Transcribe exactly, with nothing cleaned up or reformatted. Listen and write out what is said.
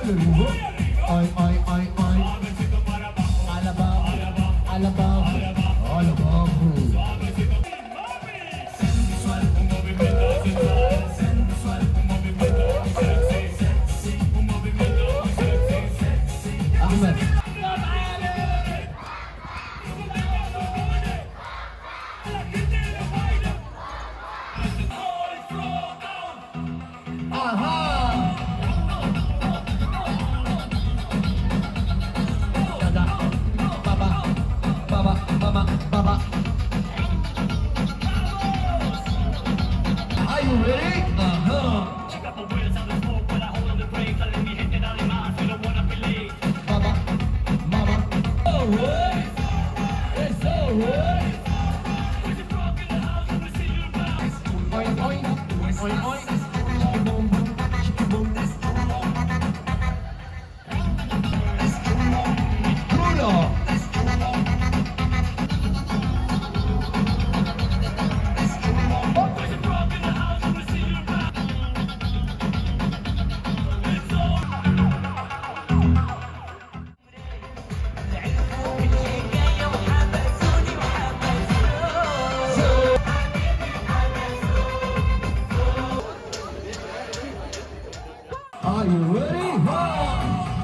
Ay, ay, ay, ay. Alabang, alabang, alabang. Sensual, un movimiento sensual, sensual, un movimiento sexy, sexy, un movimiento sexy, sexy. Ahmed. Aha! Baba, baba. Are you ready? Uh-huh. She got the wheels on the smoke, but I hold on the brakes. I let me hit it all in my you don't wanna be late. Baba, mama. Oh, what? It's so what? With the rock in the house, and we see you bounce. Oi, oi, oi, oi. Chicky boom, chicky boom. Bruno. Are you ready?